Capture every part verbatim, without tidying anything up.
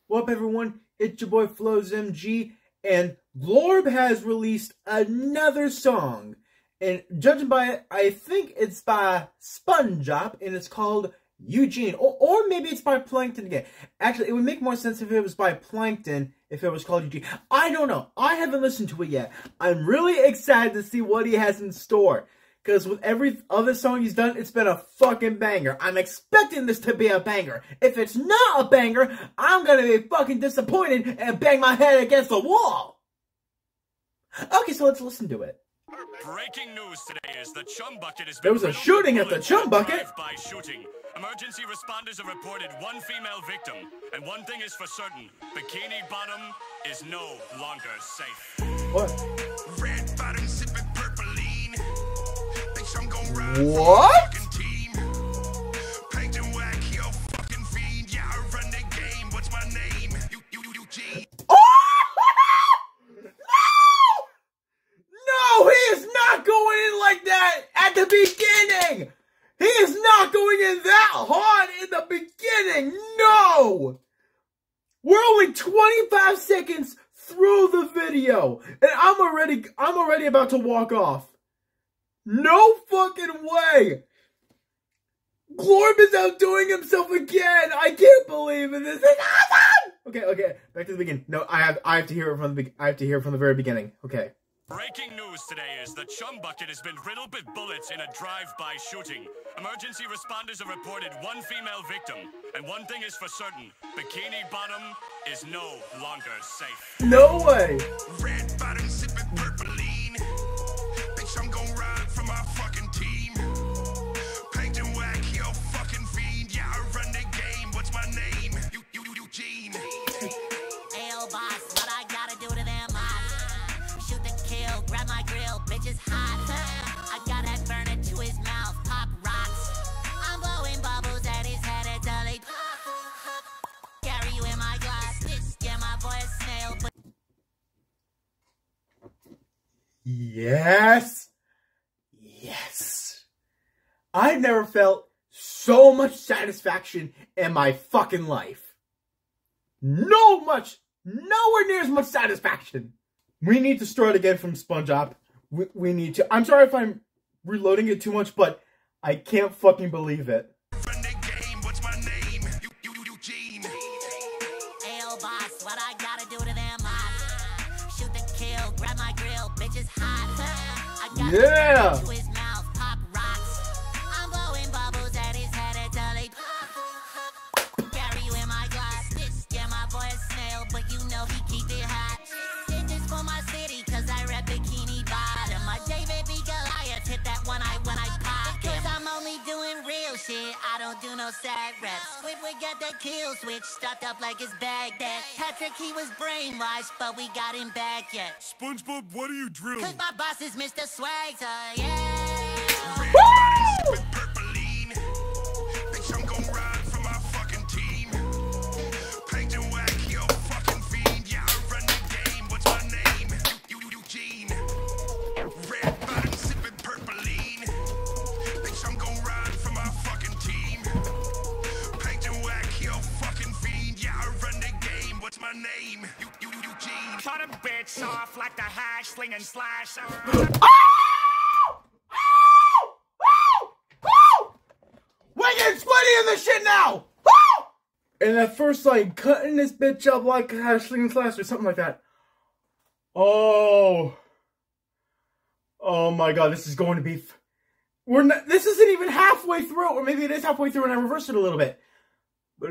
What up, everyone? It's your boy Floz M G, and GLORB has released another song. And judging by it, I think it's by SpongeBob, and it's called EUGENE. Or, or maybe it's by Plankton again. Actually, it would make more sense if it was by Plankton, if it was called EUGENE. I don't know. I haven't listened to it yet. I'm really excited to see what he has in store. Because with every other song he's done, it's been a fucking banger. I'm expecting this to be a banger. If it's not a banger, I'm gonna be fucking disappointed and bang my head against the wall. Okay, so let's listen to it. Breaking news today is the Chum Bucket has been There was a shooting at the Chum Bucket. By shooting. Emergency responders have reported one female victim, and one thing is for certain: Bikini Bottom is no longer safe. What? Red bottom sipping purpleine. Bitch, I'm gon' ride What? for my team. Paint and whack, yo, fucking fiend. Yeah, I run the game. What's my name? You, you, you, Eugene. Oh! No! No, he is not going in like that at the beginning! He is not going in that hard in the beginning! No! We're only twenty-five seconds through the video, and I'm already I'm already about to walk off. No fucking way! GLORB is outdoing himself again! I can't believe it! This is awesome! Okay, okay, back to the beginning. No, I have I have to hear it from the be I have to hear it from the very beginning. Okay. Breaking news today is the Chum Bucket has been riddled with bullets in a drive-by shooting. Emergency responders have reported one female victim, and one thing is for certain: Bikini Bottom is no longer safe. No way! Red bottom sipping purpleine. Bitch, I'm gon' ride for my fucking team. Paint and whack, yo, fucking fiend. Yeah, I run the game. What's my name? You, you, you, Eugene. Ayo, boss, what I gotta do to them? I shoot the kill, grab my grill, bitch is hot. I got that burner to his mouth, pop rocks. I'm blowing bubbles at his head until they pop. Carry you in my glass, yeah, my boy a snail, but Yes! Yes! I've never felt so much satisfaction in my fucking life. No much, nowhere near as much satisfaction. We need to start again from SpongeBob. We, we need to. I'm sorry if I'm reloading it too much, but I can't fucking believe it. Run the game. What's my name? You, you, you, Eugene. ayo, boss, what I gotta do to them? I shoot the kill, grab my grill, bitch is hot. I got Yeah. that burner to his mouth, pop rocks. I'm blowing bubbles at his head until they pop. Carry you in my glass, yeah, my boy a snail, but you know he keep it hot. Did this for my city, cause I rep Bikini Bottom. My David B. Goliath hit that one eye when I pop. Cause I'm only doing real shit, I don't do no sad reps. Squid would get that kill switch stuck up like his Baghdad. Patrick, he was brainwashed, but we got him back yet. SpongeBob, what are you drilling? Cause my boss is Mister Swagger, yeah. Red bottom sipping purpleine. Bitch, I'm gon' ride for my fucking team. Paint and whack, yo, fucking fiend. Yeah, I run the game. What's my name? You, you, Eugene. Red bottom sipping purpleine. Bitch, I'm gon' ride for my fucking team. Paint and whack, yo, fucking fiend. Yeah, I run the game. What's my name? You, you, Eugene. Cut a bitch off like the hash, sling and slash. We're getting sweaty in this shit now! Woo! And at first, like, cutting this bitch up like a sling and slash or something like that. Oh. Oh my god, this is going to be... F We're not... This isn't even halfway through, or maybe it is halfway through and I reversed it a little bit. But...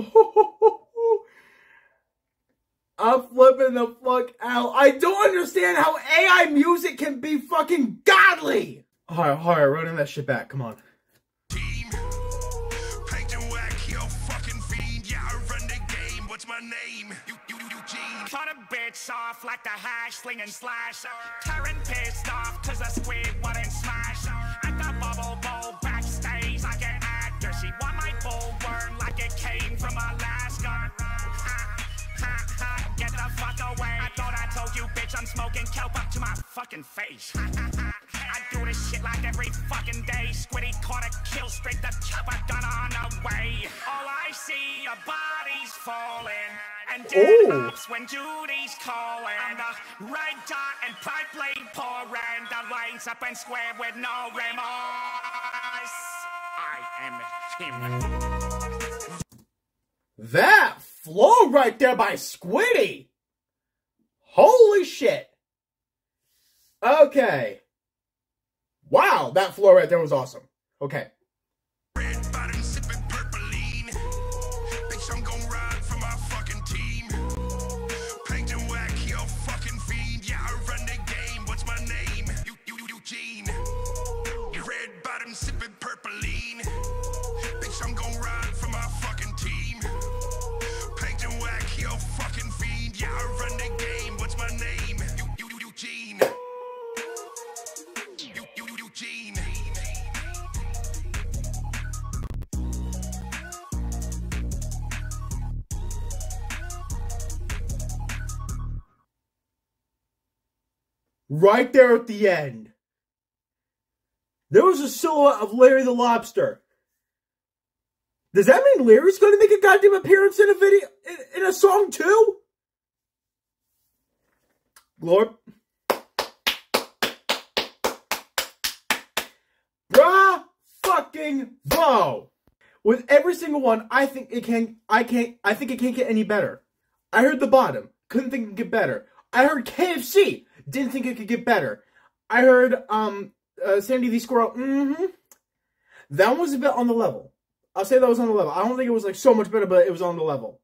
I'm flipping the fuck out. I don't understand how A I music can be fucking godly! Alright, alright, running that shit back, come on. Team. Paint and whack, yo, fucking fiend. Yeah, I run the game. What's my name? You, you, Eugene. Cut a bitch off like the hash, sling and slash. Karen pissed off cause the squid wouldn't smash. At the bubble bowl backstage like an actor. She want my bull burn like it came from Alaska. Ha, ha, ha, get the fuck away. I thought I told you, bitch, I'm smoking kelp up to my fucking face. Ha, ha, ha. I do this shit like every fucking day. Squiddy caught a kill streak, the chopper gun on the way. All I see are bodies falling. and dead Oh. hops when duty's calling. I'm the red dot and pipe lane pouring. The lanes up and square with no remorse. I am him. That flow right there by Squiddy! Holy shit! Okay. Wow, that flow right there was awesome. Okay. Red bottom sipping purpleine. Bitch, I'm gon' ride for my fucking team. Paint and whack, you fucking fiend. Yeah, I run the game. What's my name? You, you, Eugene. Red bottom sipping purpleine. Bitch, I'm gon' ride for my fucking team. Paint and whack, you fucking fiend. Yeah, I run the game. What's my name? You, you, Eugene. You, you, Eugene. Right there at the end. There was a silhouette of Larry the Lobster. Does that mean Larry's going to make a goddamn appearance in a video, in, in a song too? Glorb. Bruh fucking bro. With every single one, I think it can, I can't, I think it can't get any better. I heard The Bottom. Couldn't think it could get better. I heard K F C. Didn't think it could get better. I heard, um, uh, Sandy the Squirrel. Mm-hmm. That one was a bit on the level. I'll say that was on the level. I don't think it was, like, so much better, but it was on the level.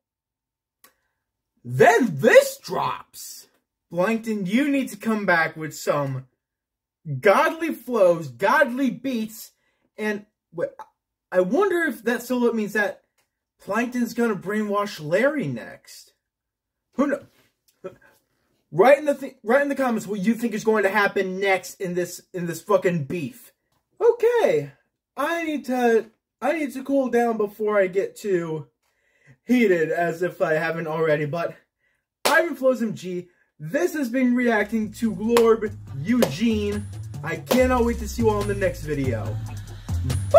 Then this drops. Dankton, you need to come back with some godly flows, godly beats, and wait, I wonder if that silhouette means that Plankton's gonna brainwash Larry next. Who knows? Write in the th write in the comments what you think is going to happen next in this in this fucking beef. Okay, I need to I need to cool down before I get too heated, as if I haven't already. But I've been Floz M G. This has been reacting to GLORB, Eugene. I cannot wait to see you all in the next video. Bye!